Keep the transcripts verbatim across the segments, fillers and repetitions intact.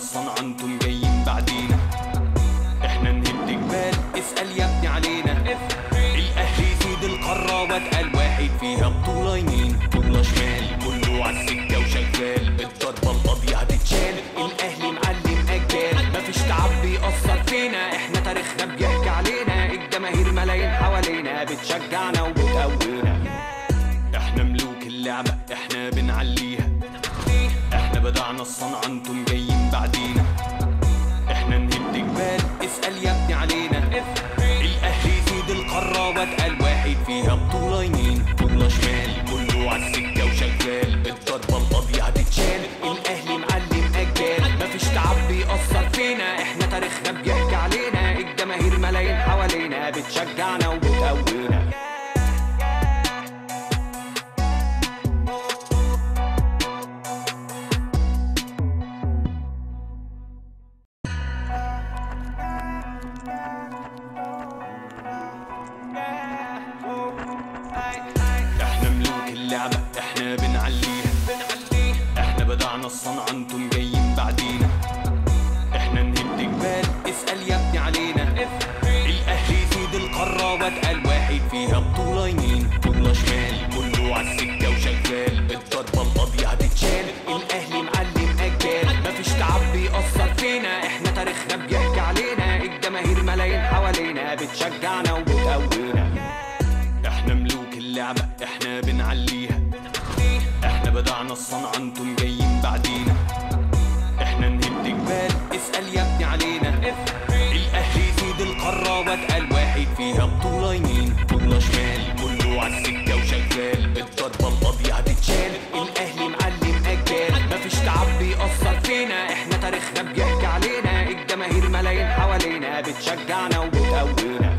الصنعة انتم جايين بعدينا. احنا نهد جبال اسأل يا ابني علينا. الاهلي يسيد القارة واتقل واحد فيها بطولة يمين بطولة شمال كله عالسكة وشغال. الضربة القاضية هتتشال الاهلي معلم اجيال. مفيش تعب بيأثر فينا احنا تاريخنا بيحكي علينا. الجماهير ملايين حوالينا بتشجعنا وبتقوينا. احنا ملوك اللعبة احنا بنعليها. احنا بدعنا الصنعة انتم جايين بعدينا. احنا نهد جبال اسأل يا ابني علينا. الاهلي يسيد القارة واتقل واحد فيها بطولة يمين بطولة شمال كله عالسكة وشغال. الضربة القاضية هتتشال الاهلي معلم اجيال. مفيش تعب بيأثر فينا احنا تاريخنا بيحكي علينا. الجماهير ملايين حوالينا بتشجعنا وبتقوينا. احنا ملوك اللعبة احنا بنعليها. احنا بدعنا الصنعة انتم جايين بعدينا. احنا نهد جبال اسأل يا ابني علينا. الاهلي يسيد القارة واتقل واحد فيها بطولة يمين بطولة شمال كله عالسكة وشغال. الضربة القاضية هتتشال الاهلي معلم اجيال. مفيش تعب بيأثر فينا احنا تاريخنا بيحكي علينا. الجماهير ملايين حوالينا بتشجعنا وبتقوينا. احنا ملوك اللعبة احنا بنعليها. احنا بدعنا الصنعة انتم جايين بعدينا. احنا نهد جبال اسأل يا ابني علينا. الاهلي يسيد القارة واتقل واحد فيها بطولة يمين بطولة شمال كله عالسكة وشغال. الضربة القاضية هتتشال الاهلي معلم اجيال. مفيش تعب بيأثر فينا احنا تاريخنا بيحكي علينا. الجماهير ملايين حوالينا بتشجعنا وبتقوينا.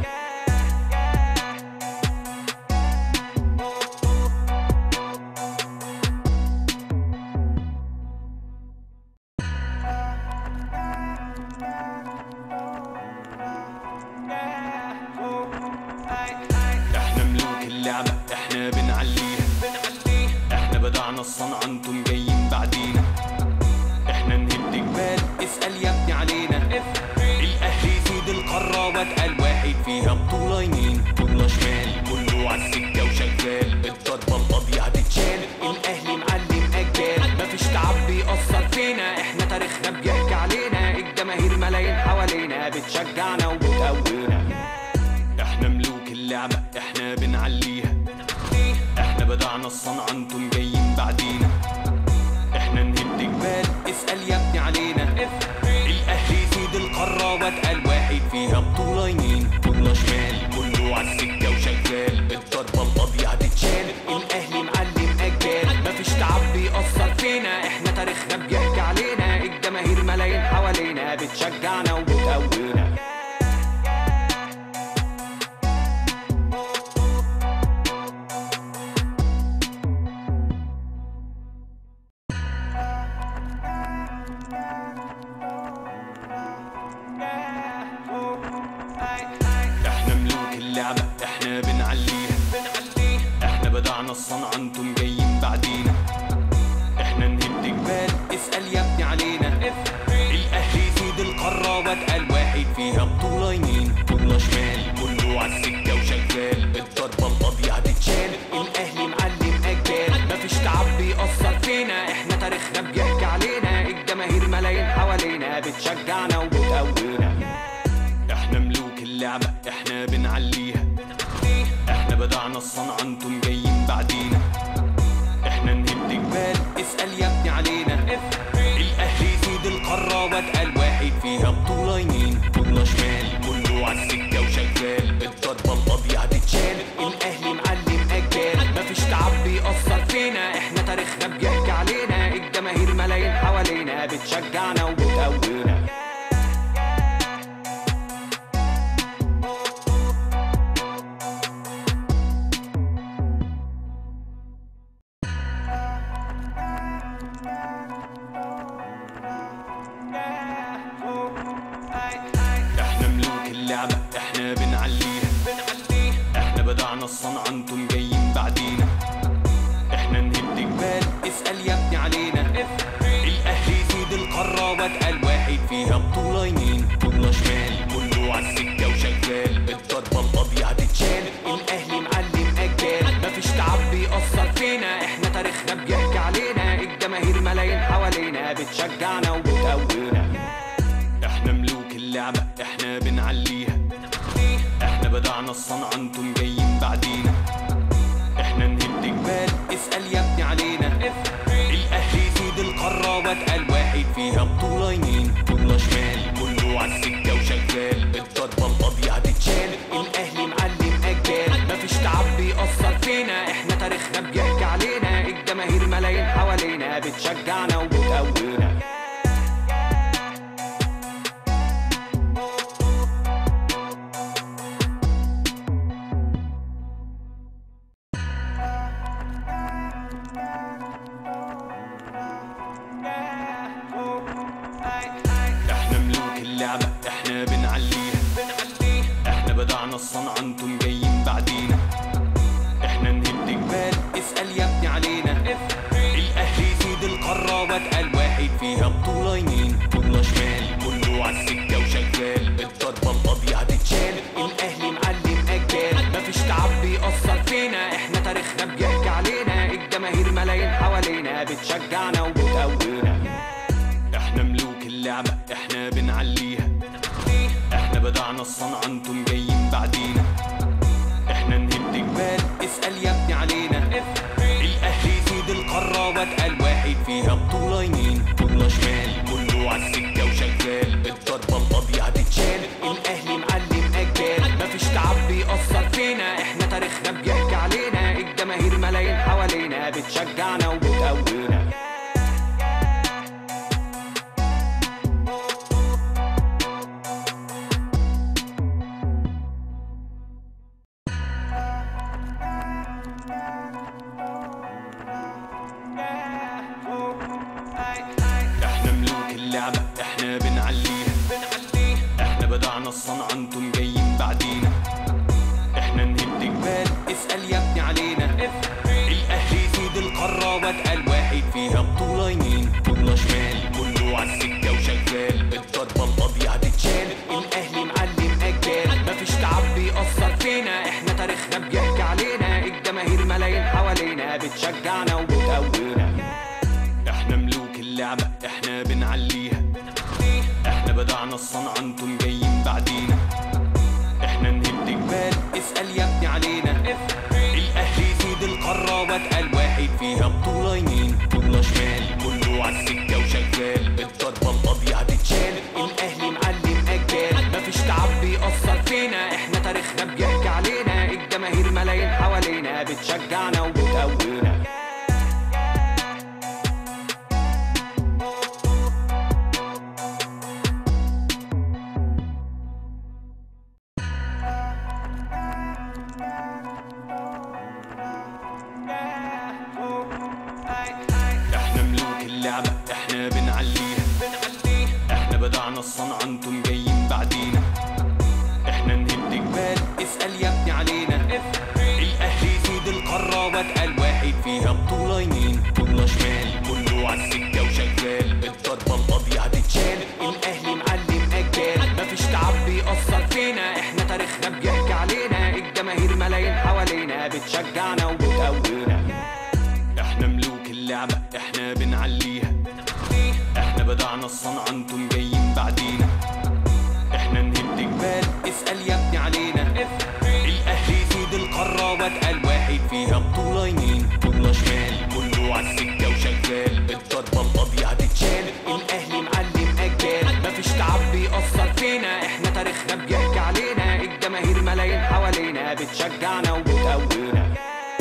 احنا ملوك اللعبة احنا بنعليها. احنا بدعنا الصنعة انتم جايين بعدينا. احنا نهد جبال اسأل يا ابني علينا. الاهلي يسيد القارة واتقل واحد فيها بطولة يمين بطولة شمال كله عالسكة وشغال. الضربة القاضية هتتشال الاهلي معلم اجيال. مفيش تعب بيأثر فينا احنا تاريخنا بيحكي علينا. الجماهير ملايين حوالينا بتشجعنا وبتقوينا. احنا ملوك اللعبة احنا بنعليها. احنا بدعنا الصنعة انتم جايين بعدينا. احنا نهد جبال اسأل يا ابني علينا. الاهلي يسيد القارة واتقل واحد فيها بطولة يمين بطولة شمال كله عالسكة وشغال. الضربة القاضية هتتشال الاهلي معلم اجيال. مفيش تعب بيأثر فينا احنا تاريخنا بيحكي علينا. الجماهير ملايين حوالينا بتشجعنا وبتقوينا. احنا ملوك اللعبة احنا بنعليها. احنا بدعنا الصنعة انتم جايين بعدينا. احنا نهد جبال اسأل يا ابني علينا. الاهلي يسيد القارة واتقل واحد فيها بطولة يمين بطولة شمال كله عالسكة وشغال. الضربة القاضية هتتشال الاهلي معلم اجيال. مفيش تعب بيأثر فينا احنا تاريخنا بيحكي علينا. الجماهير ملايين حوالينا بتشجعنا وبتقوينا. احنا ملوك اللعبة احنا بنعليها. احنا بدعنا الصنعة انتم جايين بعدينا. احنا نهد جبال اسأل يا ابني علينا. الاهلي يسيد القارة واتقل واحد فيها بطولة يمين بطولة شمال كله عالسكة وشغال. الضربة القاضية هتتشال الاهلي معلم اجيال. مفيش تعب بيأثر فينا احنا تاريخنا بيحكي علينا. الجماهير ملايين حوالينا بتشجعنا وبتقوينا. احنا ملوك اللعبة احنا بنعليها. احنا بدعنا الصنعة انتم جايين بعدينا. احنا نهد جبال اسأل يا ابني علينا. الاهلي يسيد القارة واتقل واحد احنا بنعليها. احنا بدعنا الصنعة انتم جايين بعدينا. احنا نهد جبال اسأل يا ابني علينا. الاهلي سيد القارة واتقل واحد فيها بطولة يمين بطولة شمال كله عالسكة وشغال. الضربة القاضية هتتشال. الاهلي معلم اجيال مفيش تعب بيأثر فينا. احنا تاريخنا بيحكي علينا. الجماهير ملايين حوالينا بتشجعنا وبتقوينا. احنا ملوك اللعبة احنا بنعليها. احنا بدعنا الصنعة انتم جايين بعدينا. احنا نهد جبال اسأل يا ابني علينا. الاهلي سيد القارة واتقل واحد فيها بطولة يمين بطولة شمال كله عالسكة وشغال. الضربة القاضية هتتشال. الاهلي معلم اجيال مفيش تعب بيأثر فينا. احنا تاريخنا بيحكي علينا. الجماهير ملايين حوالينا بتشجعنا وبتقوينا. احنا ملوك اللعبة احنا بنعليها. احنا بدعنا الصنعة انتم جايين بعدينا. احنا نهد جبال اسأل يا ابني علينا. الاهلي سيد القارة واتقل واحد فيها بطولة يمين بطولة شمال كله عالسكة وشغال. الضربة القاضية هتتشال. الاهلي معلم اجيال مفيش تعب بيأثر فينا. احنا تاريخنا بيحكي علينا. الجماهير ملايين حوالينا بتشجعنا وبتقوينا. احنا ملوك اللعبة احنا بنعليها. احنا بدعنا الصنعة انتم جايين بعدينا. احنا نهد جبال اسأل يا ابني علينا. الاهلي سيد القارة واتقل واحد فيها بطولة يمين بطولة شمال كله عالسكة وشغال. الضربة القاضية هتتشال. الاهلي معلم اجيال مفيش تعب بيأثر فينا. احنا تاريخنا بيحكي علينا. الجماهير ملايين حوالينا بتشجعنا وبتقوينا. احنا ملوك اللعبة احنا بنعليها. احنا بدعنا الصنعة انتم جايين بعدينا. احنا نهد جبال اسأل يا ابني علينا. الاهلي سيد القارة واتقل واحد فيها بطولة يمين بطولة شمال كله عالسكة وشغال. الضربة القاضية هتتشال. الاهلي معلم اجيال مفيش تعب بيأثر فينا. احنا تاريخنا بيحكي علينا. الجماهير ملايين حوالينا بتشجعنا وبتقوينا. احنا ملوك اللعبة احنا بنعليها. احنا بدعنا الصنعة انتم جايين بعدينا. احنا نهد جبال اسأل يا ابني علينا. الاهلي سيد القارة واتقل واحد فيها بطولة يمين بطولة شمال كله عالسكة وشغال. الضربة القاضية هتتشال. الاهلي معلم اجيال مفيش تعب بيأثر فينا. احنا تاريخنا بيحكي علينا. الجماهير ملايين حوالينا بتشجعنا وبتقوينا. احنا ملوك اللعبة احنا بنعليها. احنا بدعنا الصنعة انتم جايين بعدينا. احنا نهد جبال اسأل يا ابني علينا. الاهلي سيد القارة واتقل واحد فيها بطولة يمين بطولة شمال كله عالسكة وشغال. الضربة القاضية هتتشال. الاهلي معلم اجيال مفيش تعب بيأثر فينا. احنا تاريخنا بيحكي علينا. الجماهير ملايين حوالينا بتشجعنا وبتقوينا.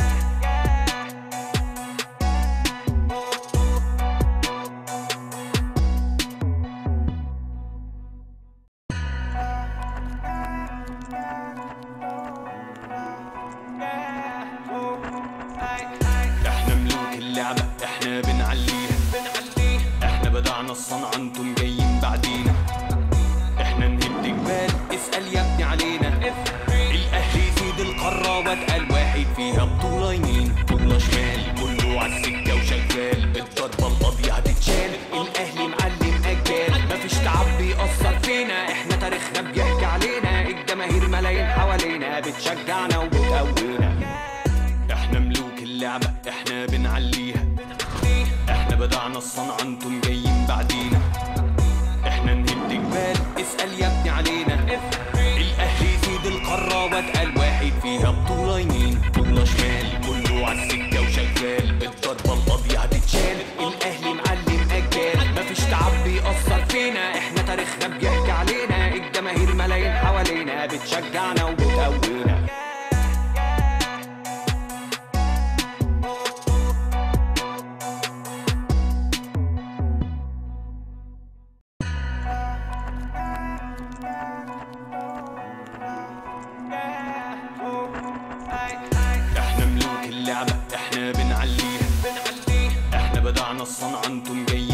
احنا ملوك اللعبة احنا بنعليها. احنا بدعنا الصنعة انتم جايين بعدينا. احنا نهد جبال اسأل يا ابني علينا. الاهلي سيد القارة واتقل واحد فيها بطولة يمين بطولة شمال كله عالسكة وشغال. الضربة القاضية هتتشال. الاهلي معلم اجيال مفيش تعب بيأثر فينا. احنا تاريخنا بيحكي علينا. الجماهير ملايين حوالينا بتشجعنا وبتقوينا. احنا ملوك اللعبة احنا بنعليها. احنا بدعنا الصنعة انتم جايين بعدينا. احنا نهد جبال اسأل يا ابني علينا. كلها بتشجعنا وبتقوينا. احنا ملوك اللعبة، احنا بنعليها، احنا بدعنا الصنعة انتم جايين